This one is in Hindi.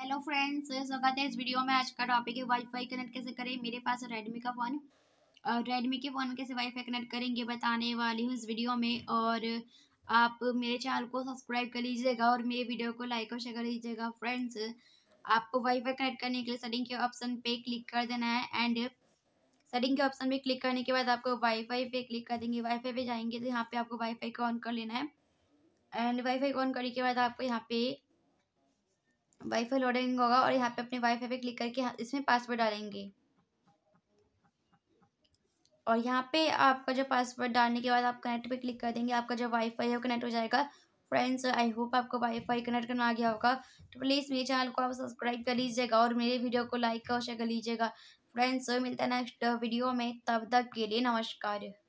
हेलो फ्रेंड्स, स्वागत है इस वीडियो में। आज का टॉपिक है वाईफाई कनेक्ट कैसे करें। मेरे पास है रेडमी का फ़ोन और रेडमी के फ़ोन में कैसे वाईफाई कनेक्ट करेंगे बताने वाली हूँ इस वीडियो में। और आप मेरे चैनल को सब्सक्राइब कर लीजिएगा और मेरे वीडियो को लाइक और शेयर कर लीजिएगा। फ्रेंड्स, आपको वाईफाई कनेक्ट करने के लिए सेटिंग के ऑप्शन पे क्लिक कर देना है एंड सेटिंग के ऑप्शन पे क्लिक करने के बाद आपको वाईफाई पे क्लिक कर देंगे। वाईफाई पे जाएंगे तो यहाँ पे आपको वाईफाई को ऑन कर लेना है एंड वाईफाई को ऑन करने के बाद आपको यहाँ पे वाईफाई लोडिंग होगा और यहाँ पे अपने वाईफाई पे क्लिक करके इसमें पासवर्ड डालेंगे। और यहाँ पे आपका जो पासवर्ड डालने के बाद आप कनेक्ट पे क्लिक कर देंगे, आपका जो वाईफाई है वो कनेक्ट हो जाएगा। फ्रेंड्स, आई होप आपको वाईफाई कनेक्ट करना आ गया होगा। तो प्लीज़ मेरे चैनल को आप सब्सक्राइब कर लीजिएगा और मेरे वीडियो को लाइक और शेयर कर लीजिएगा। फ्रेंड्स, मिलते हैं नेक्स्ट वीडियो में, तब तक के लिए नमस्कार।